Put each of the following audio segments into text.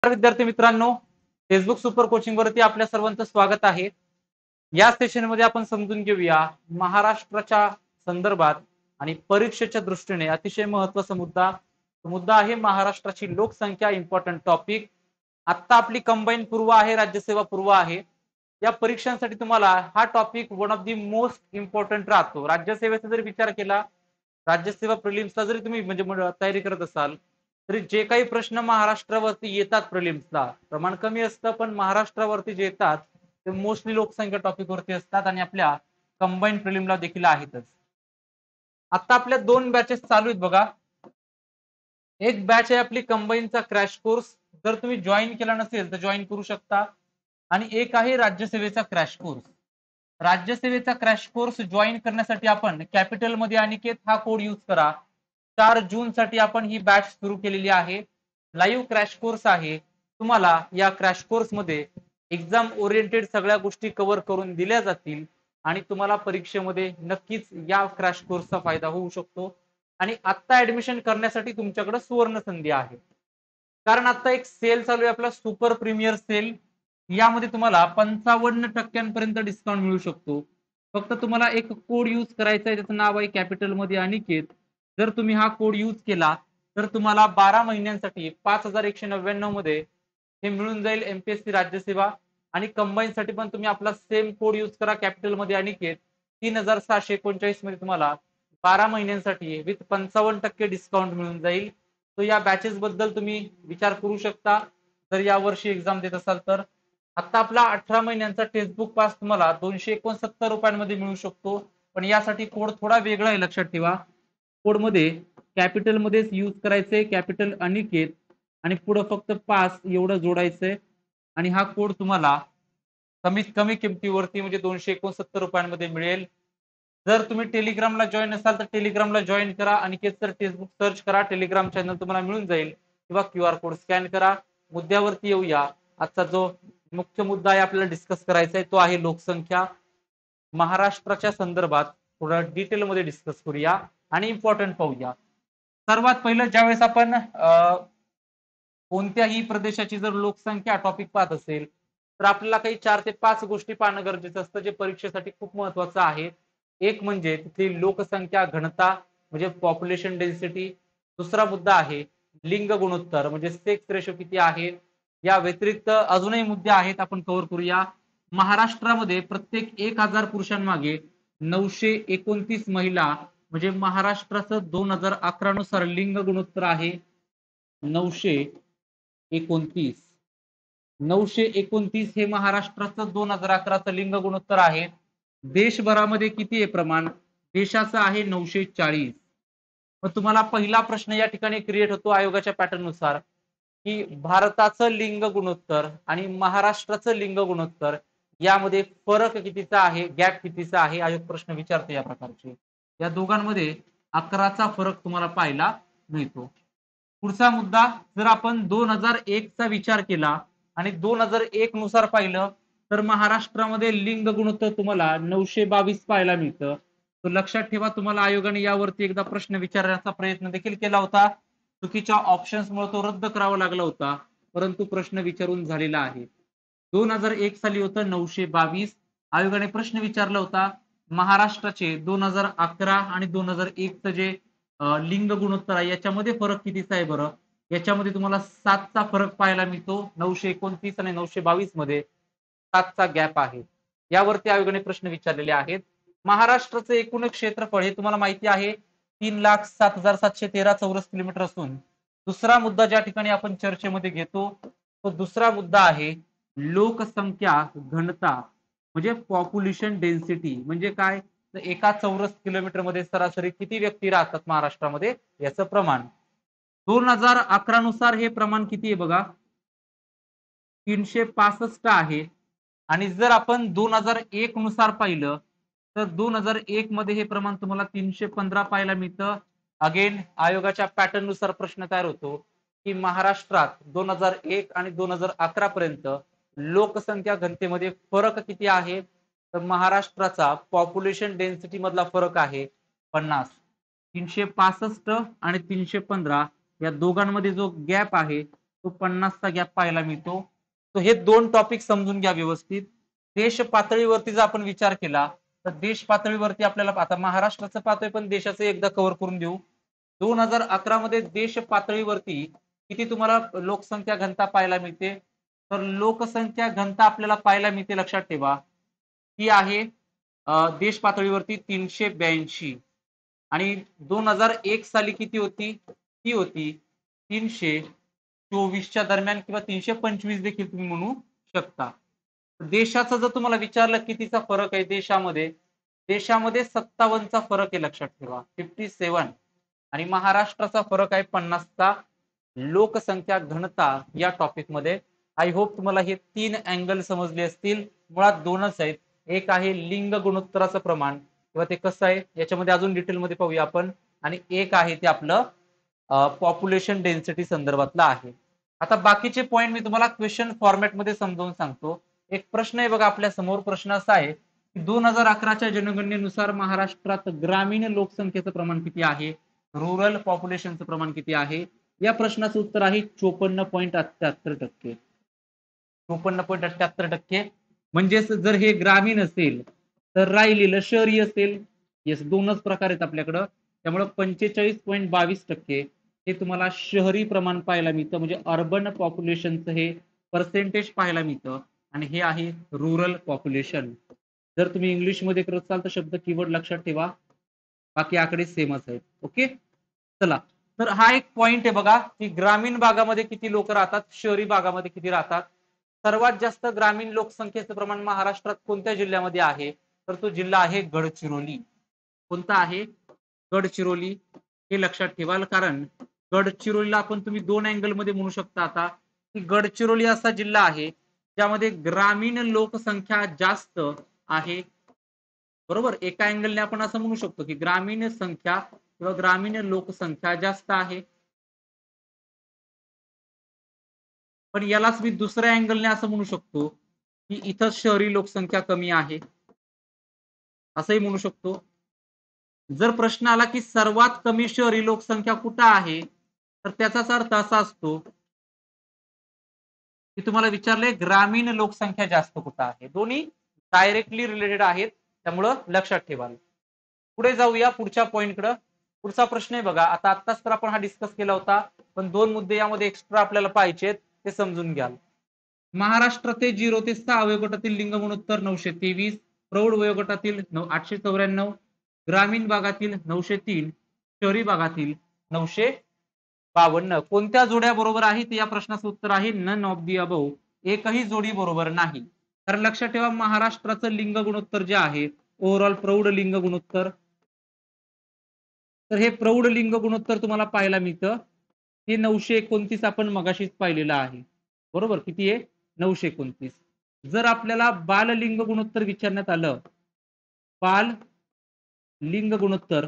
विद्यार्थी मित्रांनो, Facebook super coaching वरती आपल्या सर्वांचं स्वागत आहे. या सेशन मध्ये आपण समजून घेऊया महाराष्ट्राच्या संदर्भात आणि परीक्षेच्या दृष्टीने अतिशय महत्त्वाचा मुद्दा. मुद्दा आहे महाराष्ट्राची लोकसंख्या, इम्पॉर्टंट टॉपिक. आता आपली कंबाईन पूर्व आहे, राज्यसेवा पूर्व आहे. या परीक्षांसाठी तुम्हाला हा topic one of the most important राहतो. राज्यसेवेचा जर विचार केला, राज्यसेवा प्रिलिम्सला जरी तुम्ही म्हणजे तयारी करत असाल, तरी जे काही प्रश्न महाराष्ट्रावरती येतात प्रिलिम्सला प्रमाण कमी असतं, पण महाराष्ट्रावरती जे येतात ते मोस्टली लोकसंख्या टॉपिक वरती असतात आणि आपल्या कंबाईन प्रिलिमला देखील आहेतच. आता आपल्या दोन बॅचेस चालू आहेत बघा. एक बॅच आहे आपली कंबाईनचा क्रॅश कोर्स. जर तुम्ही जॉईन केला नसेल तर जॉईन करू शकता. आणि एक आहे राज्यसेवेचा क्रॅश कोर्स. राज्यसेवेचा क्रॅश कोर्स जॉईन करण्यासाठी आपण कॅपिटल मध्ये अनिकेत हा कोड यूज करा. 4 जून साठी आपण ही बॅच सुरू केलेली आहे. लाईव्ह क्रॅश कोर्स आहे. तुम्हाला या क्रॅश कोर्स मध्ये एक्झाम ओरिएंटेड सगळ्या गोष्टी कव्हर करून दिल्या जातील आणि तुम्हाला परीक्षेमध्ये नक्कीच या क्रॅश कोर्सचा फायदा होऊ शकतो. आणि आता ऍडमिशन करण्यासाठी तुमच्याकडे सुवर्ण संधी आहे. कारण आता एक सेल चालू आहे आपला सुपर प्रीमियर सेल. यामध्ये तुम्हाला 55% डिस्काउंट मिळू शकतो. फक्त तुम्हाला एक कोड यूज करायचा आहे, त्याचं नाव आहे कॅपिटल मध्ये अनिकेत. जर तुम्ही हा कोड यूज केला तर तुम्हाला 12 महिन्यांसाठी 5199 मध्ये हे मिळून जाईल एमपीएससी राज्यसेवा. आणि कंबाईन साठी पण तुम्ही आपला सेम कोड यूज करा कॅपिटल मध्ये अनिकेत. 3639 मध्ये तुम्हाला 12 महिन्यांसाठी विथ 55% डिस्काउंट मिळून जाईल. तो या बॅचेस बद्दल तुम्ही विचार करू शकता जर या वर्षी एक्झाम देत असाल तर. आता आपला 18 महिन्यांचा टेक्स्टबुक पास तुम्हाला 269 रुपयांमध्ये मिळू शकतो. पण यासाठी कोड थोडा वेगळा आहे, लक्षात ठेवा. कोड मध्ये कॅपिटल मध्येच यूज करायचंय, कॅपिटल अनिकेत, आणि पुढे फक्त पास एवढं जोडायचंय. आणि हा कोड तुम्हाला कमीत कमी किमतीवरती म्हणजे 269 रुपयांमध्ये मिळेल. जर तुम्ही टेलिग्रामला जॉईन असाल तर टेलिग्रामला जॉईन करा. अनिकेत सर टेक्स्टबुक सर्च करा, टेलिग्राम चॅनल तुम्हाला मिळून जाईल, किंवा QR कोड स्कॅन करा. मुद्द्यावरती येऊया. आजचा जो मुख्य मुद्दा आहे आपल्याला डिस्कस करायचा आहे तो आहे लोकसंख्या. महाराष्ट्राच्या संदर्भात थोडं डिटेलमध्ये डिस्कस करूया आणि इम्पॉर्टंट पाहूया. सर्वात पहिलं ज्यावेळेस आपण कोणत्याही प्रदेशाची जर लोकसंख्या टॉपिक पाहत असेल तर आपल्याला काही 4 ते 5 गोष्टी पाहणं गरजेचं असतं, जे परीक्षेसाठी खूप महत्वाचं आहे. एक म्हणजे तिथली लोकसंख्या घनता म्हणजे पॉप्युलेशन डेन्सिटी. दुसरा मुद्दा आहे लिंग गुणोत्तर म्हणजे सेक्स रेशो किती आहे. या व्यतिरिक्त अजूनही मुद्दे आहेत, आपण कव्हर करूया. महाराष्ट्रामध्ये प्रत्येक 1000 पुरुषांमागे 929 महिला म्हणजे महाराष्ट्राचं 2011 नुसार लिंग गुणोत्तर आहे 929. 929 हे महाराष्ट्राचं 2011चं लिंग गुणोत्तर आहे. देशभरामध्ये किती आहे प्रमाण? देशाचं आहे 940. मग तुम्हाला पहिला प्रश्न या ठिकाणी क्रिएट होतो आयोगाच्या पॅटर्न नुसार की भारताचं लिंग गुणोत्तर आणि महाराष्ट्राचं लिंग गुणोत्तर यामध्ये फरक कितीचा आहे, गॅप कितीचा आहे. आयोग प्रश्न विचारतो या प्रकारचे. या दोघांमध्ये 11चा फरक तुम्हाला पाहायला मिळतो. पुढचा मुद्दा, जर आपण 2001 चा विचार केला आणि 2001 नुसार पाहिलं तर महाराष्ट्रामध्ये लिंग गुणोत्तर तुम्हाला 922 पाहायला मिळतं. तो लक्षात ठेवा. तुम्हाला आयोगाने यावरती एकदा प्रश्न विचारण्याचा प्रयत्न देखील केला होता. चुकीच्या ऑप्शन्समुळे तो रद्द करावा लागला होता, परंतु प्रश्न विचारून झालेला आहे. 2001 साली होतं 922. आयोगाने प्रश्न विचारला होता महाराष्ट्राचे 2011 आणि 2001 जे लिंग गुणोत्तर आहे याच्यामध्ये फरक कितीचा आहे बरं? याच्यामध्ये तुम्हाला 7चा फरक पाहायला मिळतो. 929 आणि 922 मध्ये 7चा गॅप आहे. यावरती आयोगाने प्रश्न विचारलेले आहेत. महाराष्ट्राचं एकूण क्षेत्रफळ हे तुम्हाला माहिती आहे 3,07,713 चौरस किलोमीटर असून दुसरा मुद्दा ज्या ठिकाणी आपण चर्चेमध्ये घेतो तो दुसरा मुद्दा आहे लोकसंख्या घनता म्हणजे पॉप्युलेशन डेन्सिटी. म्हणजे काय? तर एका चौरस किलोमीटर मध्ये सरासरी किती व्यक्ती राहतात महाराष्ट्रामध्ये याचं प्रमाण. 2011 नुसार हे प्रमाण किती आहे बघा, 365 आहे. आणि जर आपण 2001 नुसार पाहिलं तर 2001 मध्ये हे प्रमाण तुम्हाला 315 पाहायला मिळतं. अगेन आयोगाच्या पॅटर्न नुसार प्रश्न तयार होतो की महाराष्ट्रात 2001 आणि 2011 पर्यंत लोकसंख्या घनतेमध्ये फरक किती आहे? तर महाराष्ट्राचा पॉप्युलेशन डेन्सिटी मधला फरक आहे 50. 365 आणि 315 या दोघांमध्ये जो गॅप आहे तो 50चा गॅप पाहायला मिळतो. तो हे दोन टॉपिक समजून घ्या व्यवस्थित. देश पातळीवरती जर आपण विचार केला तर देश पातळीवरती आपल्याला आता महाराष्ट्राचं पाहतोय पण देशाचं एकदा कव्हर करून देऊ. 2011 मध्ये देश पातळीवरती किती तुम्हाला लोकसंख्या घनता पाहायला मिळते? तर लोकसंख्या घनता आपल्याला पाहायला मिळते, लक्षात ठेवा, ती आहे देश पातळीवरती 382 आणि 2001 साली किती होती? ती होती 324च्या दरम्यान किंवा 325 देखील तुम्ही म्हणू शकता. देशाचा जर तुम्हाला विचारलं कितीचा फरक आहे देशामध्ये, देशामध्ये 57चा फरक आहे, लक्षात ठेवा, 57. आणि महाराष्ट्राचा फरक आहे 50चा लोकसंख्या घनता या टॉपिक मध्ये. आय होप तुम्हाला हे 3 अँगल समजले असतील. मुळात दोनच आहेत. एक आहे लिंग गुणोत्तराचं प्रमाण किंवा ते कसं आहे याच्यामध्ये अजून डिटेलमध्ये पाहूया आपण, आणि एक आहे ते आपलं पॉप्युलेशन डेन्सिटी संदर्भातला आहे. आता बाकीचे पॉइंट मी तुम्हाला क्वेश्चन फॉर्मॅटमध्ये समजावून सांगतो. एक प्रश्न आहे बघा आपल्या समोर. प्रश्न असा आहे की 2011च्या जनगणनेनुसार महाराष्ट्रात ग्रामीण लोकसंख्येचं प्रमाण किती आहे, रुरल पॉप्युलेशनचं प्रमाण किती आहे? या प्रश्नाचं उत्तर आहे 54.78%. 54.78%. म्हणजेच जर हे ग्रामीण असेल तर राहिलेलं शहरी असेल. येस, दोनच प्रकार आहेत आपल्याकडं. त्यामुळे 45.22% हे तुम्हाला शहरी प्रमाण पाहायला मिळतं, म्हणजे अर्बन पॉप्युलेशनचं हे पर्सेंटेज पाहायला मिळतं. आणि हे आहे रुरल पॉप्युलेशन. जर तुम्ही इंग्लिशमध्ये करत असाल तर शब्द कीवर्ड लक्षात ठेवा, बाकी आकडे सेमच आहेत. ओके, चला. तर हा एक पॉइंट आहे बघा की ग्रामीण भागामध्ये किती लोक राहतात, शहरी भागामध्ये किती राहतात. सर्वात जास्त ग्रामीण लोकसंख्येचं प्रमाण महाराष्ट्रात कोणत्या जिल्ह्यामध्ये आहे? तर तो जिल्हा आहे गडचिरोली. कोणता आहे? गडचिरोली. हे लक्षात ठेवा, कारण गडचिरोलीला आपण तुम्ही दोन अँगल मध्ये म्हणू शकता आता की गडचिरोली असा जिल्हा आहे ज्यामध्ये ग्रामीण लोकसंख्या जास्त आहे. बरोबर, एका अँगलने आपण असं म्हणू शकतो की ग्रामीण संख्या किंवा ग्रामीण लोकसंख्या जास्त आहे. पण यालाच मी दुसऱ्या अँगलने असं म्हणू शकतो की इथं शहरी लोकसंख्या कमी आहे, असंही म्हणू शकतो. जर प्रश्न आला की सर्वात कमी शहरी लोकसंख्या कुठं आहे, तर त्याचाच अर्थ असा असतो की तुम्हाला विचारले ग्रामीण लोकसंख्या जास्त कुठं आहे. दोन्ही डायरेक्टली रिलेटेड आहेत, त्यामुळं लक्षात ठेवा. पुढे जाऊया पुढच्या पॉइंटकडे. पुढचा प्रश्न आहे बघा. आता आत्ताच तर आपण हा डिस्कस केला होता, पण दोन मुद्दे यामध्ये एक्स्ट्रा आपल्याला पाहिजेत, ते समजून घ्याल. महाराष्ट्रातील 0 ते 6 वयोगटातील लिंग गुणोत्तर 923, प्रौढ वयोगटातील 894, ग्रामीण भागातील 903, शहरी भागातील 952. कोणत्या जोड्या बरोबर आहेत या प्रश्नाचं उत्तर आहे नन ऑफ दी अबव. एकही जोडी बरोबर नाही. कारण लक्षात ठेवा महाराष्ट्राचं लिंग गुणोत्तर जे आहे ओव्हरऑल प्रौढ लिंग गुणोत्तर, तर हे प्रौढ लिंग गुणोत्तर तुम्हाला पाहायला मिळतं हे 929 आपण मगाशीच पाहिलेलं आहे. बरोबर, किती आहे? 929. जर आपल्याला बाल लिंग गुणोत्तर विचारण्यात आलं, बाल लिंग गुणोत्तर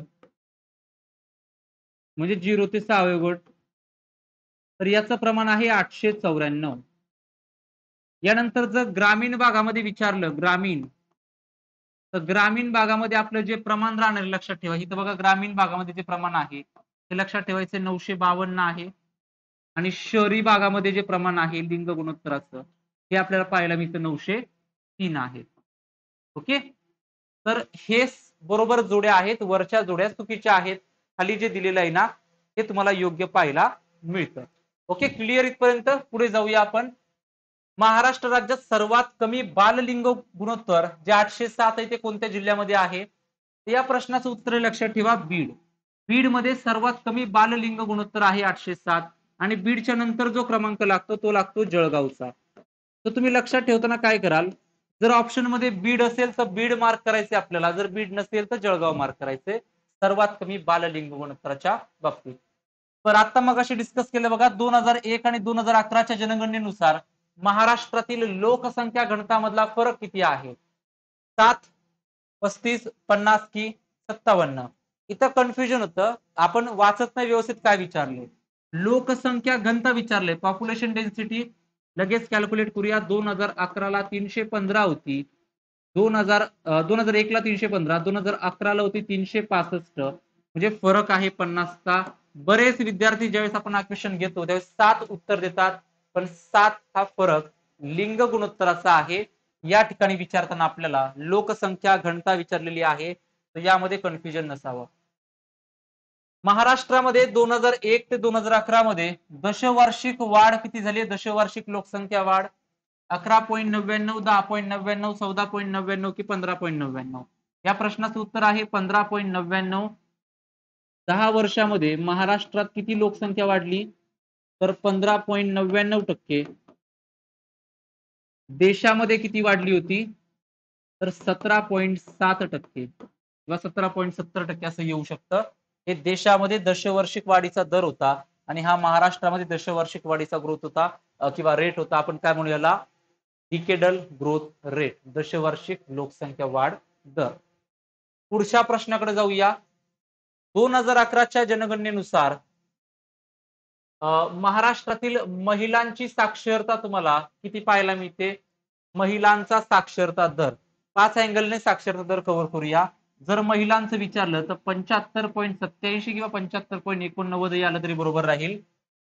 म्हणजे 0 ते 6 वयोगट, तर याचं प्रमाण आहे 894. यानंतर जर ग्रामीण भागामध्ये विचारलं ग्रामीण, तर ग्रामीण भागामध्ये आपलं जे प्रमाण राहणार लक्षात ठेवा. इथं बघा ग्रामीण भागामध्ये जे प्रमाण आहे ते लक्षात ठेवायचे 952 आहे. आणि शहरी भागामध्ये जे प्रमाण आहे लिंग गुणोत्तराचं हे आपल्याला पाहायला मिळतं 903 आहे. ओके, तर हे बरोबर जोड्या आहेत. वरच्या जोड्या चुकीच्या आहेत. खाली जे दिलेलं आहे ना हे तुम्हाला योग्य पाहायला मिळतं. ओके, क्लिअर इथपर्यंत. पुढे जाऊया आपण. महाराष्ट्र राज्यात सर्वात कमी बाललिंग गुणोत्तर जे 807 आहे ते कोणत्या जिल्ह्यामध्ये आहे? या प्रश्नाचं उत्तर लक्षात ठेवा, बीड. बीड मध्ये सर्वात कमी बाललिंग गुणोत्तर आहे 807. आणि बीडच्या नंतर जो क्रमांक लागतो तो लागतो जळगावचा. तर तुम्ही लक्षात ठेवताना काय कराल, जर ऑप्शन मध्ये बीड असेल तर बीड मार्क करायचे आपल्याला, जर बीड नसेल तर जळगाव मार्क करायचे सर्वात कमी बाललिंग गुणोत्तराच्या बाबतीत. तर आता मग अशी डिस्कस केलं बघा 2001 आणि 2011च्या जनगणनेनुसार महाराष्ट्रातील लोकसंख्या घनतामधला फरक किती आहे? 7, 35, 50 की 57? इथं कन्फ्युजन होतं, आपण वाचत नाही व्यवस्थित काय विचारले. लोकसंख्या घनता विचारले, पॉप्युलेशन डेन्सिटी लगेच कॅल्क्युलेट करूया. 2011 ला 315 होती, 2001 ला 315, 2011 ला होती 365, म्हणजे फरक आहे 50चा. बरेच विद्यार्थी ज्यावेळेस आपण हा क्वेश्चन घेतो त्यावेळेस 7 उत्तर देतात, पण 7 हा फरक लिंग गुणोत्तराचा आहे. या ठिकाणी विचारताना आपल्याला लोकसंख्या घनता विचारलेली आहे, तर यामध्ये कन्फ्युजन नसावं. महाराष्ट्रामध्ये 2001 ते 2011 मध्ये दशवार्षिक वाढ किती झाली? दशवार्षिक लोकसंख्या वाढ 11.99, 10.99, 14.99 की 15.99? या प्रश्नाचं उत्तर आहे 15.99. 10 वर्षामध्ये महाराष्ट्रात किती लोकसंख्या वाढली? तर 15.99%. देशामध्ये किती वाढली होती? तर 17.7% किंवा 17.70% असं येऊ शकतं. हे देशामध्ये दशवार्षिक वाढीचा दर होता आणि हा महाराष्ट्रामध्ये दशवार्षिक वाढीचा ग्रोथ होता किंवा रेट होता. आपण काय म्हणू याला? डिकेडल ग्रोथ रेट, दशवार्षिक लोकसंख्या वाढ दर. पुढच्या प्रश्नाकडे जाऊया. 2011च्या जनगणनेनुसार महाराष्ट्रातील महिलांची साक्षरता तुम्हाला किती पाहायला मिळते? महिलांचा साक्षरता दर 5 अँगलने साक्षरता दर कव्हर करूया. जर महिलांचं विचारलं तर 75.87 किंवा 75.89 आलं तरी बरोबर राहील.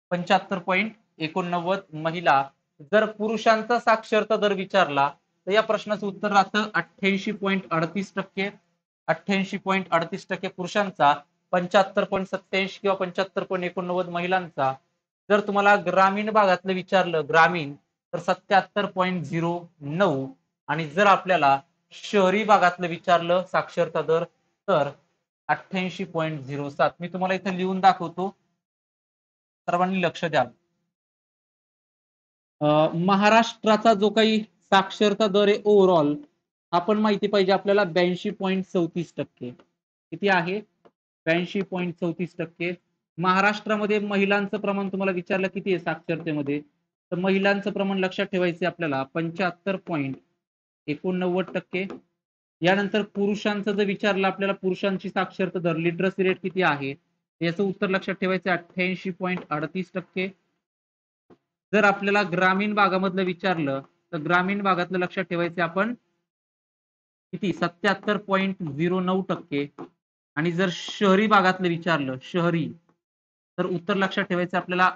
75.89 महिला. जर पुरुषांचा साक्षरता दर विचारला तर या प्रश्नाचं उत्तर राहतं 88.38%. 88.38% पुरुषांचा, 75.87 किंवा 75.89 महिलांचा. जर तुम्हाला ग्रामीण भागातलं विचारलं ग्रामीण तर 77.09 आणि जर आपल्याला शहरी भागातलं विचारलं साक्षरता दर तर 88.07. मी तुम्हाला इथे लिहून दाखवतो, सर्वांनी लक्ष द्या. महाराष्ट्राचा जो काही साक्षरता दर आहे ओव्हरऑल आपण माहिती पाहिजे आपल्याला 82.34%. किती आहे? 82.34%. महाराष्ट्रामध्ये महिलांचं प्रमाण तुम्हाला विचारलं किती आहे साक्षरतेमध्ये, तर महिलांचं प्रमाण लक्षात ठेवायचे आपल्याला 75.89%. यानंतर पुरुषांचं जर विचारलं आपल्याला पुरुषांची साक्षरता दर लिटरसी रेट किती आहे, याचं उत्तर लक्षात ठेवायचं 88.38%. जर आपल्याला ग्रामीण भागामधलं विचारलं तर ग्रामीण भागातलं लक्षात ठेवायचे आपण किती? 77.09%. आणि जर शहरी भागातलं विचारलं शहरी तर उत्तर लक्षात ठेवायचं आपल्याला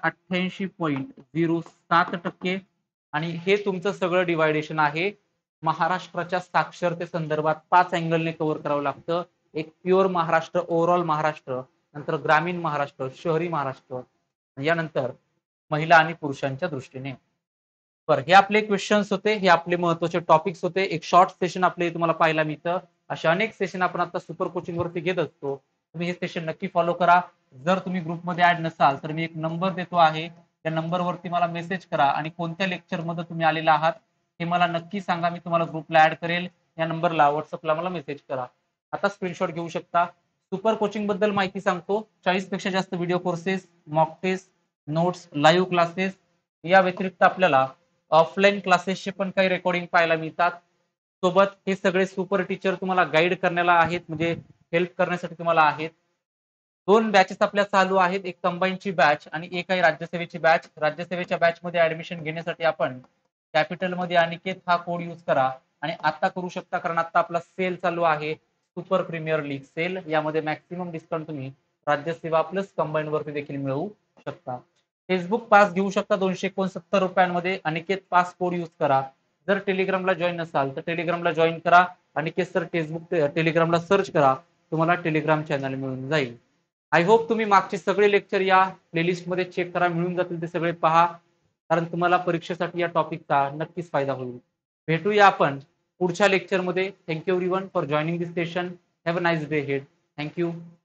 88.07%. आणि हे तुमचं सगळं डिवायडेशन आहे. महाराष्ट्राच्या साक्षरते संदर्भात 5 अँगलने कव्हर करावं लागतं. एक प्युअर महाराष्ट्र, ओव्हरऑल महाराष्ट्र, नंतर ग्रामीण महाराष्ट्र, शहरी महाराष्ट्र, यानंतर महिला आणि पुरुषांच्या दृष्टीने. बरं, हे आपले क्वेश्चन्स होते, हे आपले महत्वाचे टॉपिक्स होते. एक शॉर्ट सेशन आपले तुम्हाला पाहायला मिळतं. अशा अनेक सेशन आपण आता सुपर कोचिंग वरती घेत असतो. तुम्ही हे सेशन नक्की फॉलो करा. जर तुम्ही ग्रुपमध्ये ऍड नसाल तर मी एक नंबर देतो आहे, त्या नंबरवरती मला मेसेज करा आणि कोणत्या लेक्चर मध्ये तुम्ही आलेला आहात हे मला नक्की सांगा. मी तुम्हाला ग्रुपला ऍड करेल. या नंबरला व्हॉट्सअपला मला मेसेज करा. आता स्क्रीनशॉट घेऊ शकता. सुपर कोचिंग बद्दल माहिती सांगतो. 40 पेक्षा जास्त video courses, mock test, notes, live classes, या व्यतिरिक्त आपल्याला ऑफलाईन क्लासेसचे पण काही रेकॉर्डिंग पाहायला मिळतात. सोबत हे सगळे सुपर टीचर तुम्हाला गाईड करण्याला आहेत, म्हणजे हेल्प करण्यासाठी तुम्हाला आहेत. 2 बॅचेस आपल्या चालू आहेत, एक कंबाईनची बॅच आणि एक आहे राज्यसेवेची बॅच. राज्यसेवेच्या बॅच मध्ये ऍडमिशन घेण्यासाठी आपण कॅपिटल मध्ये अनिकेत हा कोड यूज करा आणि आता करू शकता, कारण आता आपला सेल चालू आहे सुपर प्रीमियर लीग सेल. यामध्ये मॅक्सिमम डिस्काउंट तुम्ही राज्यसेवा प्लस कंबाईन वरती देखील मिळवू शकता. फेसबुक पास घेऊ शकता 269 रुपयांमध्ये. अनिकेत पास कोड यूज करा. जर टेलिग्रामला जॉईन नसाल तर टेलिग्रामला जॉईन करा. अनिकेत सर फेसबुक टेलिग्रामला सर्च करा, तुम्हाला टेलिग्राम चॅनल मिळून जाईल. आय होप तुम्ही मागचे सगळे लेक्चर या प्लेलिस्ट मध्ये चेक करा, मिळून जातील ते सगळे पहा, कारण तुम्हाला परीक्षेसाठी या टॉपिकचा नक्कीच फायदा होईल. भेटूया आपण पुढच्या लेक्चरमध्ये. Thank you everyone for joining this session. Have a nice day हेड. थँक्यू.